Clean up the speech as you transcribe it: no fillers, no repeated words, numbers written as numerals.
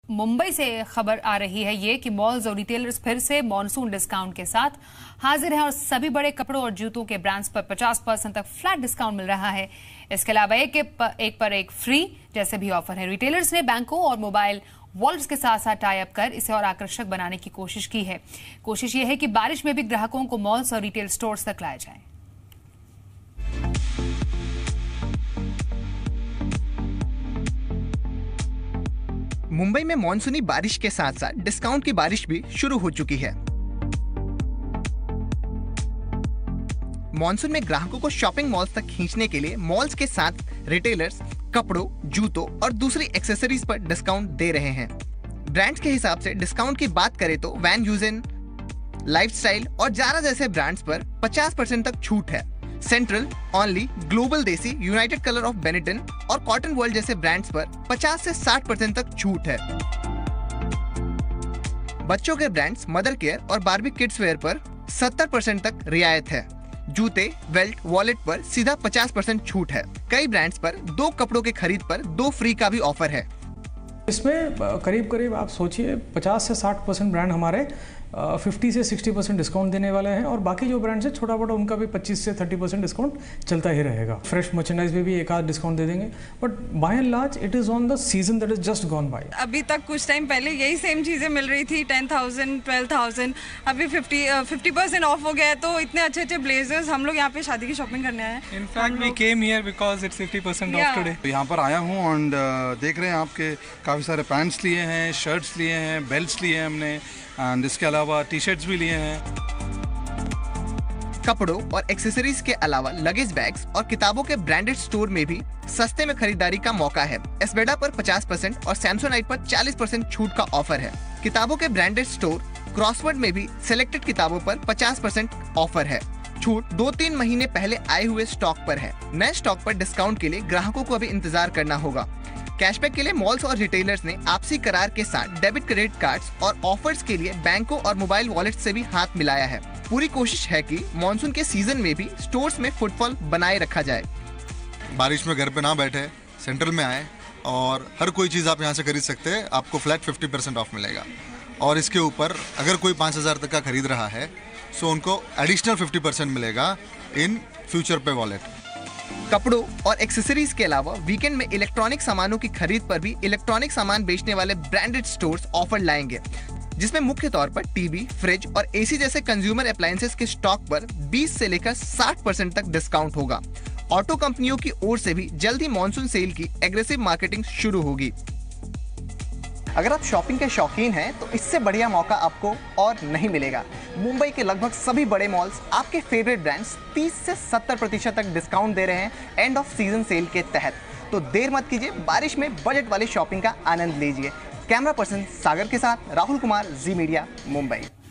मुंबई से खबर आ रही है ये कि मॉल्स और रिटेलर्स फिर से मॉनसून डिस्काउंट के साथ हाजिर हैं और सभी बड़े कपड़ों और जूतों के ब्रांड्स पर 50% तक फ्लैट डिस्काउंट मिल रहा है। इसके अलावा एक पर एक फ्री जैसे भी ऑफर है। रिटेलर्स ने बैंकों और मोबाइल वॉलेट्स के साथ साथ टाई अप कर इसे और आकर्षक बनाने की कोशिश की है। कोशिश ये है कि बारिश में भी ग्राहकों को मॉल्स और रिटेल स्टोर्स तक लाया जाए। मुंबई में मॉनसूनी बारिश के साथ साथ डिस्काउंट की बारिश भी शुरू हो चुकी है। मॉनसून में ग्राहकों को शॉपिंग मॉल्स तक खींचने के लिए मॉल्स के साथ रिटेलर्स कपड़ों, जूतों और दूसरी एक्सेसरीज पर डिस्काउंट दे रहे हैं। ब्रांड्स के हिसाब से डिस्काउंट की बात करें तो वैन यूजेन, लाइफस्टाइल और जारा जैसे ब्रांड्स पर 50% तक छूट है। Central, Only, Global Desi, United Colors of Benetton और कॉटन वर्ल्ड जैसे ब्रांड्स पर 50 से 60% तक छूट है। बच्चों के ब्रांड्स मदर केयर और बार्बी किड्स वेयर पर 70% तक रियायत है। जूते, बेल्ट, वॉलेट पर सीधा 50% छूट है। कई ब्रांड्स पर 2 कपड़ों के खरीद पर 2 फ्री का भी ऑफर है। इसमें करीब आप सोचिए 50 से 60% ब्रांड हमारे 50 से 60% डिस्काउंट देने वाले हैं और बाकी जो ब्रांड्स है छोटा मोटा उनका भी 25 से 30% डिस्काउंट चलता ही रहेगा। फ्रेश मर्चेंडाइज में भी एक आध डिस्काउंट दे देंगे, but by and large it is on the season that is just gone by. अभी तक कुछ टाइम पहले यही सेम चीज़ें मिल रही थी 10,000, 12,000, अभी 50% ऑफ हो गया है। तो इतने अच्छे ब्लेजर्स हम लोग यहाँ पे शादी की शॉपिंग करने आए हैं। In fact we came here because it's 50% off today. यहाँ पर आया हूँ एंड देख रहे हैं आपके काफ़ी सारे पैंट्स लिए हैं, शर्ट्स लिए हैं, बेल्ट्स लिए हैं हमने एंड इसके अलावा टी शर्ट्स भी लिए हैं। कपड़ों और एक्सेसरीज के अलावा लगेज बैग्स और किताबों के ब्रांडेड स्टोर में भी सस्ते में खरीदारी का मौका है। एस्बेडा पर 50% और सैमसोनाइट पर 40% छूट का ऑफर है। किताबों के ब्रांडेड स्टोर क्रॉसवर्ड में भी सिलेक्टेड किताबों पर 50% ऑफर है। छूट 2-3 महीने पहले आए हुए स्टॉक पर है। नए स्टॉक पर डिस्काउंट के लिए ग्राहकों को अभी इंतजार करना होगा। कैशबैक के लिए मॉल्स और रिटेलर्स ने आपसी करार के साथ डेबिट, क्रेडिट कार्ड्स और ऑफर्स के लिए बैंकों और मोबाइल वॉलेट से भी हाथ मिलाया है। पूरी कोशिश है कि मॉनसून के सीजन में भी स्टोर्स में फुटफॉल बनाए रखा जाए। बारिश में घर पे ना बैठे, सेंट्रल में आए और हर कोई चीज़ आप यहाँ से खरीद सकते हैं। आपको फ्लैट 50% ऑफ मिलेगा और इसके ऊपर अगर कोई 5,000 तक का खरीद रहा है सो उनको एडिशनल 50% मिलेगा इन फ्यूचर पे वॉलेट। कपड़ों और एक्सेसरीज के अलावा वीकेंड में इलेक्ट्रॉनिक सामानों की खरीद पर भी इलेक्ट्रॉनिक सामान बेचने वाले ब्रांडेड स्टोर्स ऑफर लाएंगे, जिसमें मुख्य तौर पर टीवी, फ्रिज और एसी जैसे कंज्यूमर अप्लायंसेस के स्टॉक पर 20 से लेकर 60% तक डिस्काउंट होगा। ऑटो कंपनियों की ओर से भी जल्द ही मॉनसून सेल की एग्रेसिव मार्केटिंग शुरू होगी। अगर आप शॉपिंग के शौकीन हैं तो इससे बढ़िया मौका आपको और नहीं मिलेगा। मुंबई के लगभग सभी बड़े मॉल्स आपके फेवरेट ब्रांड्स 30 से 70% तक डिस्काउंट दे रहे हैं एंड ऑफ सीजन सेल के तहत। तो देर मत कीजिए, बारिश में बजट वाली शॉपिंग का आनंद लीजिए। कैमरा पर्सन सागर के साथ राहुल कुमार, जी मीडिया, मुंबई।